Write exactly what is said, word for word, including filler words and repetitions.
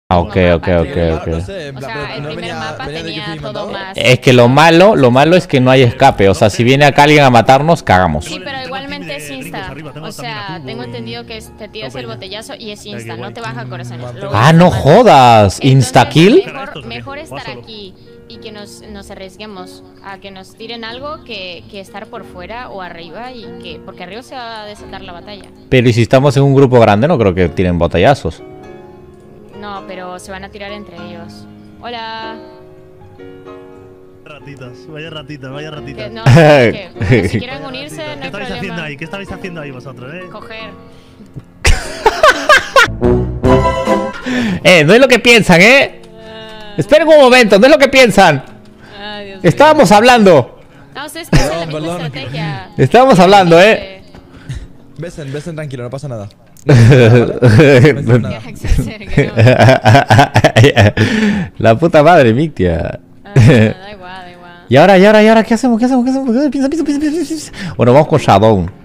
Ah, ok, ok, ok, ok. No sé, en O plan, sea, pero el no primer venía- mapa venía de tenía Yuffie todo mandado. más... Es que lo malo, lo malo es que no hay escape. O sea, si viene acá alguien a matarnos, cagamos. Sí, pero igualmente es insta. O sea, tengo entendido que es- te tiras el botellazo y es insta, no te baja corazón. Ah, no jodas. ¿Insta-kill? Mejor, mejor estar aquí y que nos, nos arriesguemos a que nos tiren algo que, que estar por fuera o arriba y que... Porque arriba se va a desatar la batalla. Pero y si estamos en un grupo grande, no creo que tiren botellazos. No, pero se van a tirar entre ellos. Hola. Ratitas, vaya ratitas, vaya Que ratitas. no, que, bueno, si quieren unirse, no ¿Qué hay estáis haciendo problema. ahí? ¿Qué estáis haciendo ahí vosotros, eh? Coger. Eh, no es lo que piensan, ¿eh? Esperen un momento, no es lo que piensan. Ay, Dios mío. Estábamos hablando. No, ustedes que hacen la Perdón, misma perdón. estrategia. Estábamos hablando, ¿eh? Besen, besen tranquilo, no pasa nada. La puta madre, Mictia. Ah, da igual, da igual. Y ahora, y ahora, y ahora, ¿qué hacemos? ¿Qué hacemos? ¿Qué hacemos? Piensa, piensa, piensa, piensa, piensa. Bueno, vamos con Shadow.